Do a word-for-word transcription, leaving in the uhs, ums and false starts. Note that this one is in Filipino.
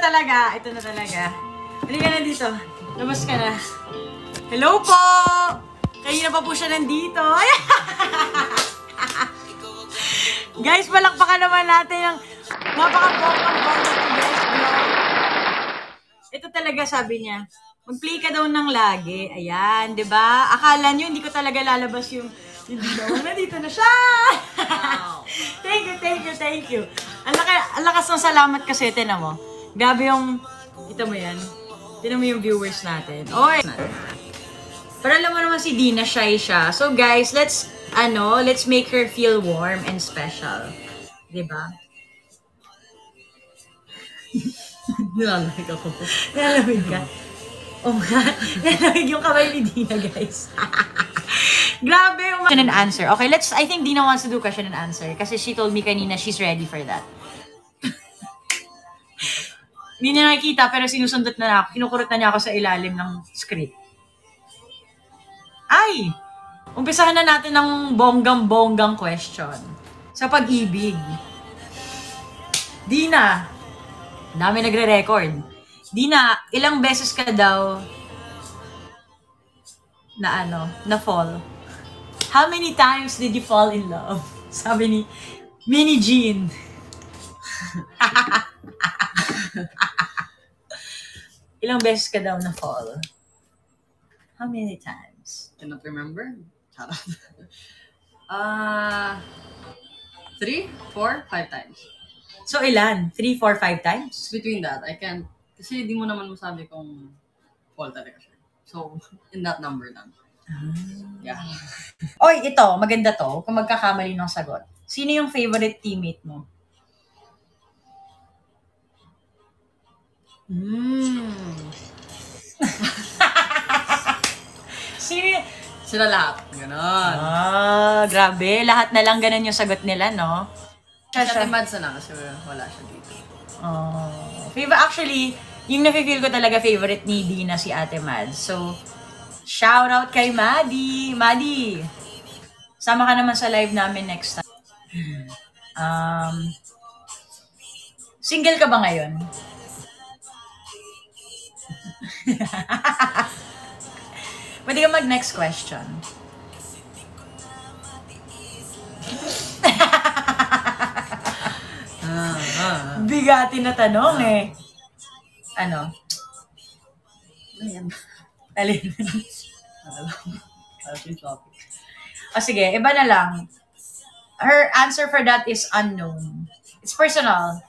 talaga. Ito na talaga. Halika na dito. Labas ka na. Hello po! Kanina pa po siya nandito. Guys, palakpakan naman natin ang napaka-bonggang-bonggang to guys vlog. Ito talaga sabi niya. Mag-play ka daw ng lagi. Ayan, di ba? Akala nyo, hindi ko talaga lalabas yung hindi daw. Nandito na siya! Wow. Thank you, thank you, thank you. Ang, laka, ang lakas ng salamat kasi, tinan mo. Grabe yung, ito mo yan. Tinan mo yung viewers natin. Oy! Pero alam mo naman si Dina, shy siya. So guys, let's, ano, let's make her feel warm and special. Diba? Nilalamig ako. Nilalamig ka? Oh nga. Nilalamig yung kamay ni Dina, guys. Grabe yung question and answer. Okay, let's, I think Dina wants to do question and answer. Kasi she told me kanina she's ready for that. Hindi niya nakikita, pero sinusundot na ako. Kinukurot na niya ako sa ilalim ng script. Ay! Umpisahan na natin ng bonggang-bonggang question. Sa pag-ibig. Dina, dami nagre-record. Dina, ilang beses ka daw na ano, na fall? How many times did you fall in love? Sabi ni Mini Jean. Ilang beses ka daw na fall? How many times? Cannot remember. Ah, uh, three, four, five times. So ilan? Three, four, five times? Between that, I can't, kasi di mo naman masabi kung fall talaga siya. So, in that number lang. Yeah. Oy, ito, maganda to. Kung magkakamali ng sagot. Sino yung favorite teammate mo? Hmm. Sino? Sila lahat. Ganon. Ah, grabe. Lahat na lang ganun yung sagot nila, no? Siya siya. Mads na kasi wala siya dito. Oh. Favorite, actually, yung nafe-feel ko talaga favorite ni Dina si Ate Mads. So, shout out kay Maddie. Maddie, sama ka naman sa live namin next time. Um, single ka ba ngayon? Pwede ka mag-next question. ah, ah. Bigatin na tanong ah. eh. Ano? Ayan. Alin? topic. O sige, iba na lang. Her answer for that is unknown. It's personal.